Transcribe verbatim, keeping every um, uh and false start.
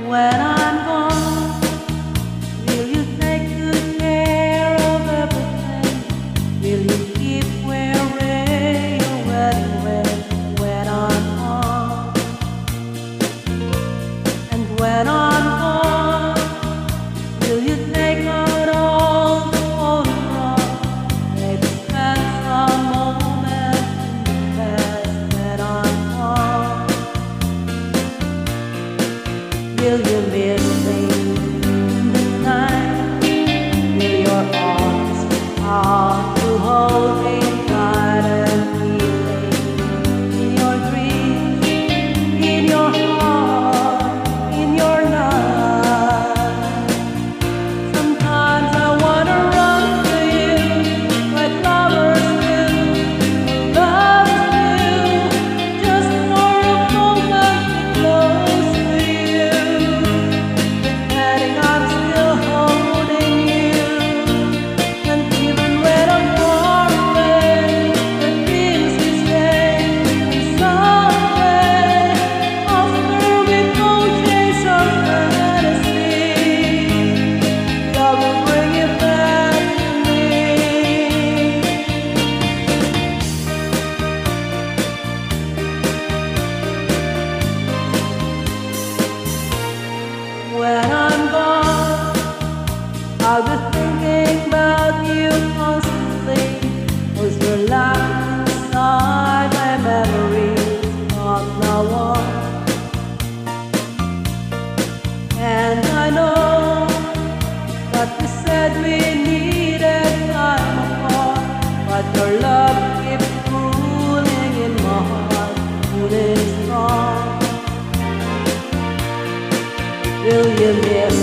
When I'm gone, will you take good care of everything? Will you keep wearing your wedding ring when I'm gone? And when I'm gone, will you take out all the photographs? Maybe spend some moments in the past when I'm gone. Will you miss me the night? Will your arms be hard to hold me tight and keep me in your dreams, in your heart, in your night? Sometimes I wanna run to you like lovers do, lovers do, just for a moment close to you. Pretending I'm still holding you, and even when I'm far away, the dreams we stay. And someday, after we both chase our fantasy, love will bring you back to me. When I'm gone, I'll be thinking about you constantly, 'cause you're locked inside my memories from now on. And I know that we said we needed time apart, but your love keeps cooling in my heart, cooling strong. Will you miss